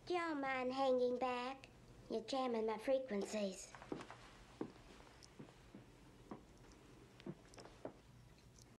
y'all mind hanging back? You're jamming my frequencies.